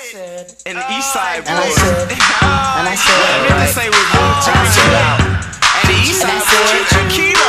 And the East Side boys. And I said, what I meant to say was, and the East Side boys, Chiquita.